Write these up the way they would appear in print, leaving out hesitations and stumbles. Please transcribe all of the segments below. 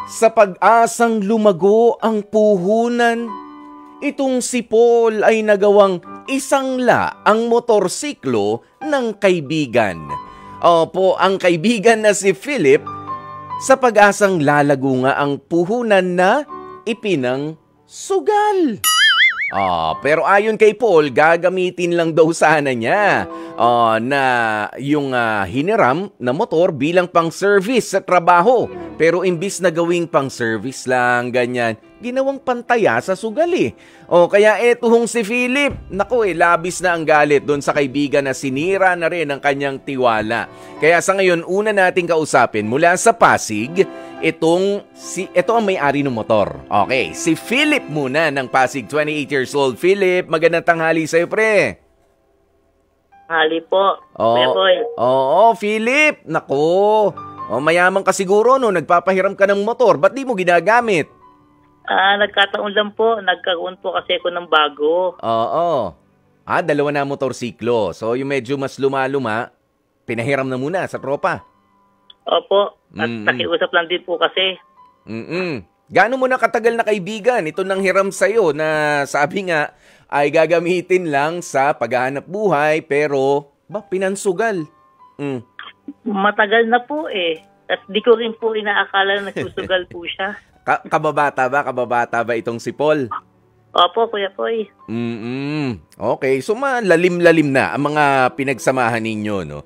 Sa pag-asang lumago ang puhunan, itong si Paul ay nagawang isangla ang motorsiklo ng kaibigan. Opo, ang kaibigan na si Philip, sa pag-asang lalago nga ang puhunan na ipinang sugal. Pero ayon kay Paul, gagamitin lang daw sana niya na yung hiniram na motor bilang pang-service sa trabaho. Pero imbis na gawing pang-service lang, ganyan, ginawang pantaya sa sugal eh. Kaya etuhong si Philip, naku labis na ang galit doon sa kaibigan na sinira na rin ang kanyang tiwala. Kaya sa ngayon, una nating kausapin mula sa Pasig, ito ang may-ari ng motor. Okay, si Philip muna ng Pasig, 28 years old. Philip, magandang tanghali sa'yo, pre. Hali po, Kuya Boy. Oo, Philip, naku. Mayaman ka siguro, no? Nagpapahiram ka ng motor. Ba't di mo ginagamit? Nagkataon lang po. Nagkaroon po kasi ako ng bago. Oo. Dalawa na motorsiklo. So, yung medyo mas luma-luma, pinahiram na muna sa tropa. Opo. At nakiusap lang din po kasi. Gaano mo na katagal na kaibigan ito nang hiram sa'yo na sabi nga ay gagamitin lang sa paghahanap buhay pero pinansugal? Matagal na po eh. At di ko rin po inaakala na nagsusugal po siya. Kababata ba itong si Paul? Opo, Kuya Boy. Okay, so malalim-lalim na ang mga pinagsamahan ninyo, no?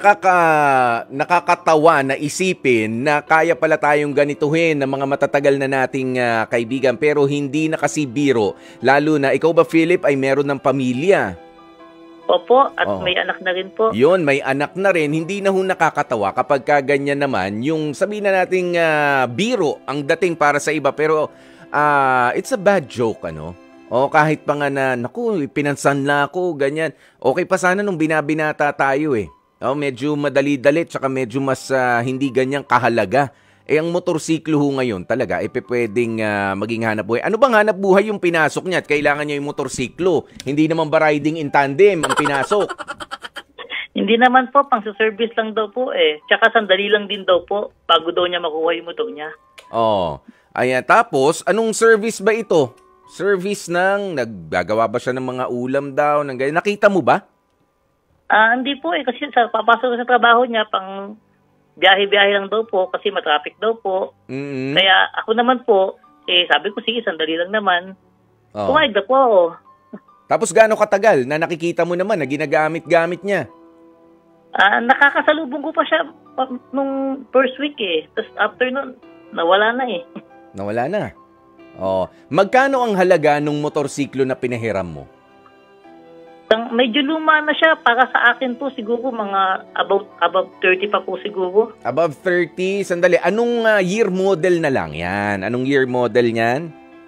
Nakakatawa na isipin na kaya pala tayong ganituhin ng mga matatagal na nating kaibigan pero hindi na kasi biro. Lalo na ikaw ba, Philip, ay meron ng pamilya? Opo, at may anak na rin po. Yun, may anak na rin. Hindi na nakakatawa kapag ganyan naman yung sabihin na nating biro ang dating para sa iba pero it's a bad joke, ano? Kahit pa nga na, naku, pinansan na ako, ganyan. Okay pa sana nung binabinata tayo eh. Medyo madali-dali, tsaka medyo mas hindi ganyang kahalaga. Ang motorsiklo ho ngayon talaga, pwedeng maging hanap buhay. Ano bang hanap buhay yung pinasok niya at kailangan niya yung motorsiklo? Hindi naman ba riding in tandem ang pinasok? Hindi naman po, pang-service lang daw po eh. Tsaka sandali lang din daw po, bago daw niya makuha yung motor niya. Ayan, tapos, anong service ba ito? Service naggagawa ba siya ng mga ulam daw? Nakita mo ba? Hindi po eh, kasi papasok sa trabaho niya, pang biyahe-biyahe lang daw po, kasi matraffic daw po. Kaya ako naman po, sabi ko, sige, sandali lang naman. Pumayag na po ako. Tapos gaano katagal na nakikita mo naman na ginagamit-gamit niya? Nakakasalubong ko pa siya nung first week eh. Tapos after nun, nawala na eh. Nawala na? Magkano ang halaga nung motorsiklo na pinahiram mo? Medyo luma na siya. Para sa akin po siguro mga above 30 pa po siguro. Above 30? Sandali. Anong year model na lang yan? Anong year model niyan?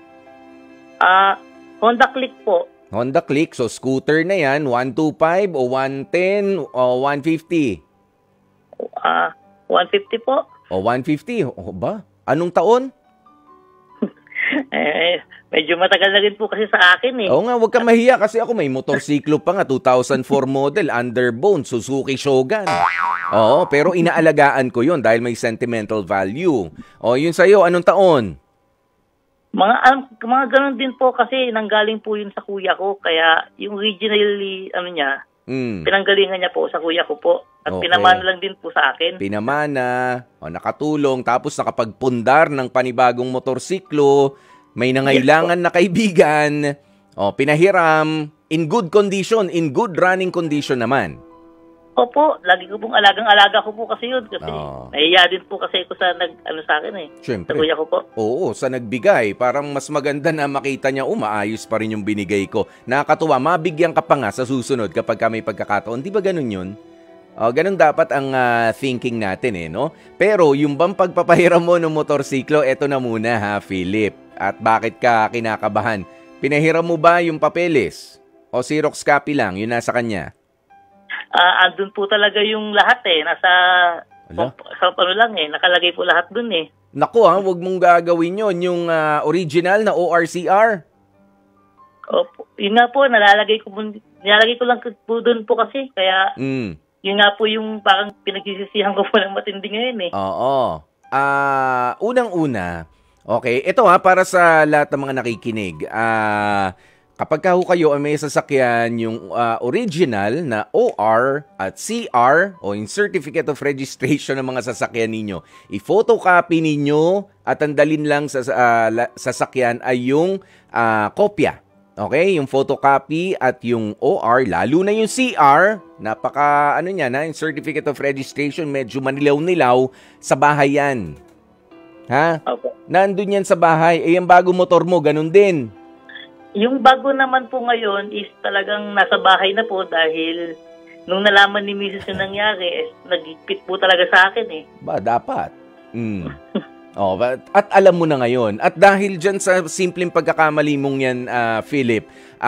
Honda Click po. Honda Click. So scooter na yan. 125 o 110 o 150? 150 po. 150? Ba? Anong taon? Medyo matagal na rin po kasi sa akin eh. Oo nga, huwag ka mahiya kasi ako may motorsiklo pa nga, 2004 model, Underbone, Suzuki Shogun. Pero inaalagaan ko yun dahil may sentimental value. Yun sa'yo, anong taon? Mga ganun din po kasi nanggaling po yun sa kuya ko. Kaya yung originally, pinanggalingan niya po sa kuya ko po. At pinamana lang din po sa akin. Pinamana, nakatulong, tapos nakapagpundar ng panibagong motorsiklo, may nangailangan na kaibigan, pinahiram, in good condition, in good running condition naman. Opo, lagi ko pong alagang-alaga ko po kasi yun. Kasi nahiya din po kasi ako sa sa akin eh. Siyempre. Sa kuya ko po. Oo, sa nagbigay. Parang mas maganda na makita niya, maayos pa rin yung binigay ko. Nakakatuwa, mabigyan ka pa nga sa susunod kapag may pagkakataon. Di ba ganun yun? Ganun dapat ang thinking natin eh, no? Pero yung bang pagpapahiram mo ng motorsiklo, eto na muna ha, Philip. At bakit ka kinakabahan? Pinahiram mo ba yung papeles? O Xerox copy lang, yun nasa kanya? Andun po talaga yung lahat eh. Nakalagay po lahat dun eh. Naku huwag mong gagawin yun. Yung original na ORCR. Opo, yun nga po, nilalagay ko lang po dun po kasi. Kaya, yun nga po yung parang pinagsisisihan ko po ng matindi ngayon eh. Oo. Unang-una, okay, ito para sa lahat ng mga nakikinig. Kapag kayo ay may sasakyan yung original na OR at CR o yung Certificate of Registration ng mga sasakyan ninyo, i-photocopy ninyo at ang dalin lang sa sasakyan ay yung kopya. Okay, yung photocopy at yung OR, lalo na yung CR, napaka yung Certificate of Registration, medyo manilaw-nilaw, sa bahay yan. Ha? Okay. Nandun yan sa bahay. Yung bago motor mo, ganun din. Yung bago naman po ngayon is talagang nasa bahay na po dahil nung nalaman ni Mrs. yung nangyari, nagigpit po talaga sa akin eh. Ba, dapat. At alam mo na ngayon. At dahil dyan sa simpleng pagkakamali mong yan, Philip,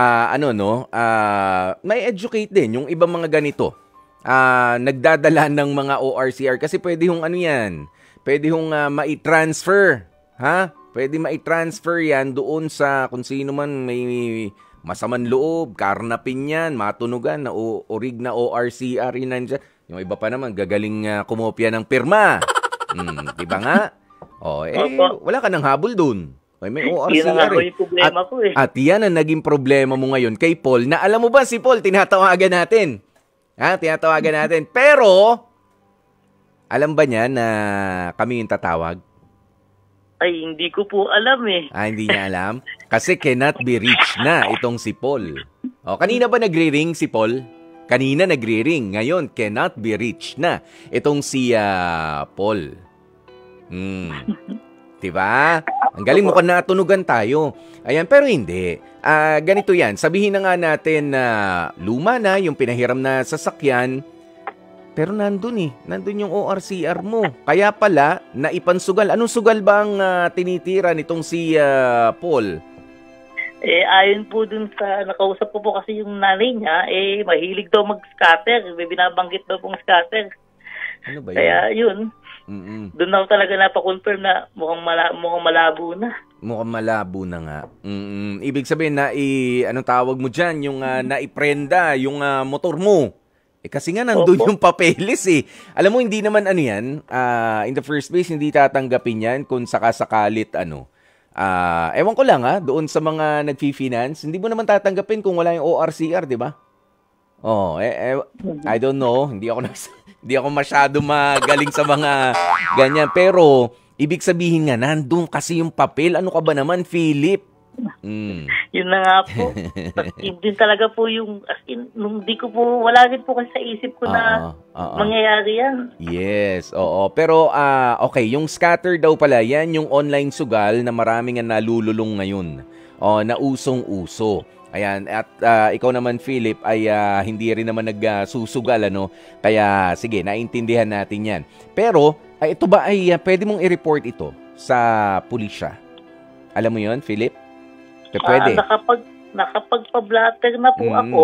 may educate din yung ibang mga ganito. Nagdadala ng mga ORCR kasi pwede yung pwede yung mai-transfer. Ha? Pwede mai-transfer yan doon sa kung sino man may masaman loob, karnapin yan, matunugan na orig na ORCR yun nandyan. Yung iba pa naman, gagaling kumopya ng pirma. Diba nga? Wala ka ng habol doon. May ORCR At yan ang naging problema mo ngayon kay Paul, na alam mo ba si Paul, tinatawagan natin. Tinatawagan natin. Pero, alam ba niya na kami yung tatawag? Ay, hindi ko po alam eh. Hindi niya alam? Kasi cannot be reached na itong si Paul. Kanina ba nagre-ring si Paul? Kanina nagre-ring. Ngayon, cannot be reached na itong si Paul. Diba? Ang galing mo kung natunugan tayo. Ayan, pero hindi. Ganito yan. Sabihin na nga natin na luma na yung pinahiram na sasakyan. Pero nandun yung ORCR mo. Kaya pala, naipansugal. Anong sugal ba ang tinitira nitong si Paul? Ayon po dun sa nakausap ko po kasi yung nanay niya, mahilig daw mag-scatter. May binabanggit daw pong scatter. Ano ba yun? Kaya yun, doon ako talaga napakonfirm na mukhang malabo na. Mukhang malabo na nga. Ibig sabihin na, anong tawag mo dyan? Yung naiprenda, yung motor mo. Kasi nga nandun yung papeles eh. Alam mo, hindi naman yan, in the first place, hindi tatanggapin yan kung sakasakalit ewan ko lang doon sa mga nag-finance, hindi mo naman tatanggapin kung wala yung ORCR, di ba? I don't know, hindi ako masyado magaling sa mga ganyan, pero ibig sabihin nga, nandun kasi yung papel. Ano ka ba naman, Philip? Yun na nga po. Hindi talaga po yung, as in, wala rin po kasi sa isip ko na mangyayari yan. Yes, oo. Pero, okay, yung scatter daw pala, yan yung online sugal na maraming nalululong ngayon. Na usong-uso. Ayan, at ikaw naman, Philip, ay hindi rin naman nagsusugal, Kaya, sige, naintindihan natin yan. Pero, ito ba ay pwede mong i-report ito sa pulisya? Alam mo yon, Philip? Pwede. Nakapagpa-blatter na po ako.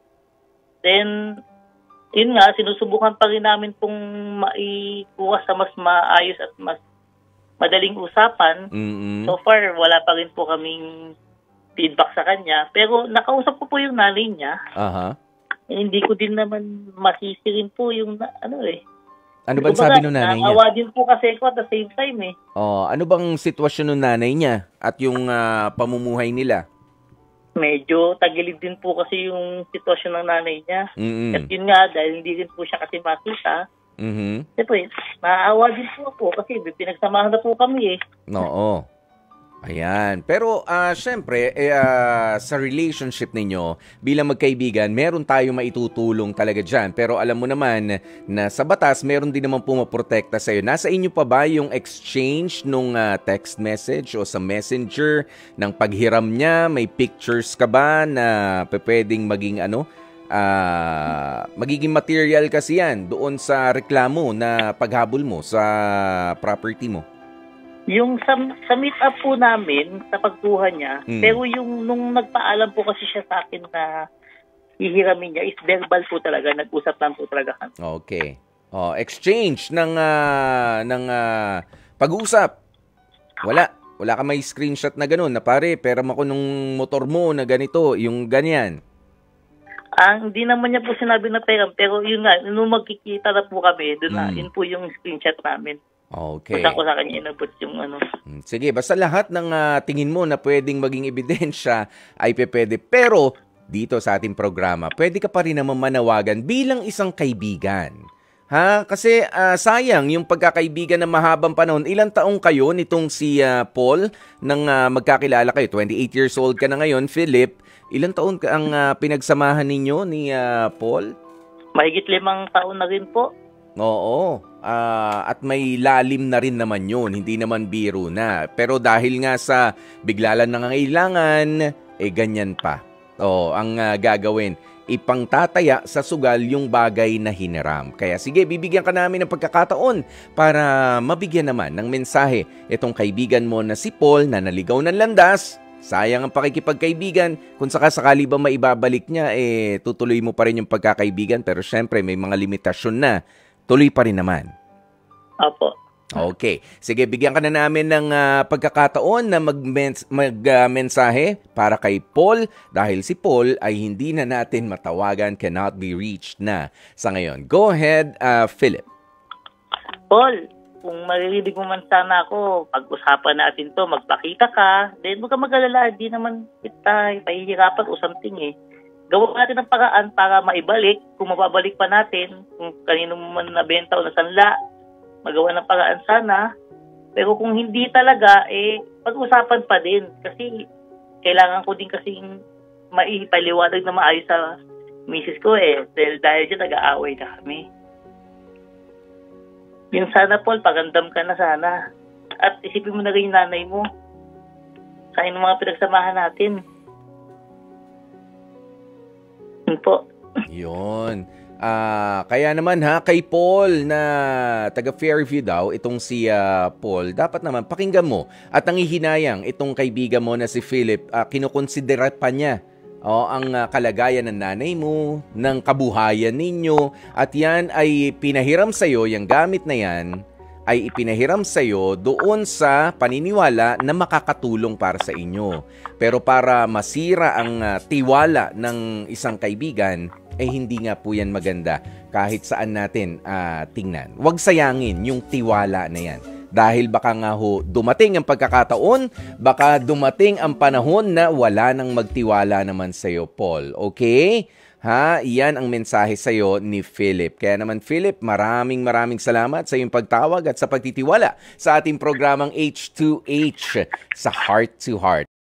Then, yun nga, sinusubukan pa rin namin pong maikuha sa mas maayos at mas madaling usapan. So far, wala pa rin po kaming feedback sa kanya. Pero nakausap ko po yung nanay niya. Hindi ko din naman masisirin po yung Ano bang sabi ng nanay niya? Naawa din po kasi ako at the same time eh. Ano bang sitwasyon ng nanay niya at yung pamumuhay nila? Medyo tagilid din po kasi yung sitwasyon ng nanay niya. At yun nga, dahil hindi rin po siya kasi makita. Siyempre, naawa din po ako kasi pinagsamahan na po kami eh. Oo. Ayan. Pero, syempre, sa relationship ninyo, bilang magkaibigan, meron tayong maitutulong talaga dyan. Pero alam mo naman na sa batas, meron din naman pumaprotekta sa'yo. Nasa inyo pa ba yung exchange nung text message o sa messenger ng paghiram niya? May pictures ka ba na pwedeng maging magiging material kasi yan doon sa reklamo na paghabol mo sa property mo? Yung sa meet-up po namin, sa pagkuha niya, pero yung nung nagpaalam po kasi siya sa akin na hihiramin niya, is verbal po talaga, nag-usap lang po talaga kami. Okay. Exchange ng pag-uusap. Wala ka may screenshot na gano'n, na pare, pera mo ko nung motor mo na ganito, yung ganyan. Hindi naman niya po sinabi na pera, pero yun nga, nung magkikita na po kami, doon na, yun po yung screenshot namin. Okay. Basta ko sa kanya inabot yung ano. Sige, basta lahat ng tingin mo na pwedeng maging ebidensya ay pwede. Pero dito sa ating programa, pwede ka pa rin naman manawagan bilang isang kaibigan. Ha? Kasi sayang yung pagkakaibigan na mahabang panahon. Ilang taong kayo nitong si Paul nang magkakilala kayo? 28 years old ka na ngayon, Philip. Ilang taon ka ang pinagsamahan ninyo ni Paul? Mahigit 5 taon na rin po. Oo. At may lalim na rin naman yun. Hindi naman biro na. Pero dahil nga sa bigla lang nangangailangan, ganyan pa. Ang gagawin, ipangtataya sa sugal yung bagay na hiniram. Kaya sige, bibigyan ka namin ng pagkakataon para mabigyan naman ng mensahe itong kaibigan mo na si Paul na naligaw ng landas. Sayang ang pakikipagkaibigan. Kung sakasakali ba maibabalik niya, tutuloy mo pa rin yung pagkakaibigan. Pero syempre, may mga limitasyon na. Tuloy pa rin naman. Opo. Okay. Sige, bigyan ka na namin ng pagkakataon na magmensahe para kay Paul dahil si Paul ay hindi na natin matawagan, cannot be reached na sa ngayon. Go ahead, Philip. Paul, kung maririnig mo man sana ako, pag-usapan natin to, magpakita ka, then huwag ka mag-alala, di naman kita pahihirapan o something Gawa natin ang paraan para maibalik. Kung mababalik pa natin, kung kanino man nabenta o nasanla, magawa ng paraan sana. Pero kung hindi talaga, pag-usapan pa din. Kasi kailangan ko din kasing maipaliwanag na maayos sa misis ko dahil dyan nag-aaway na kami. Yung sana, Paul, pagandam ka na sana. At isipin mo na rin yung nanay mo. Sa yung mga pinagsamahan natin. Yun po. Yun. Kaya naman kay Paul na taga Fairview daw, itong si Paul, dapat naman pakinggan mo at nangihinayang itong kaibigan mo na si Philip, kinukonsidera pa niya ang kalagayan ng nanay mo, ng kabuhayan ninyo, at yan ay pinahiram sa'yo, yung gamit na yan, ay ipinahiram sa'yo doon sa paniniwala na makakatulong para sa inyo. Pero para masira ang tiwala ng isang kaibigan, hindi nga po yan maganda kahit saan natin tingnan. Huwag sayangin yung tiwala na yan. Dahil baka nga dumating ang pagkakataon, baka dumating ang panahon na wala nang magtiwala naman sa'yo, Paul. Okay? Iyan ang mensahe sa'yo ni Philip. Kaya naman, Philip, maraming salamat sa iyong pagtawag at sa pagtitiwala sa ating programang H2H sa Heart to Heart.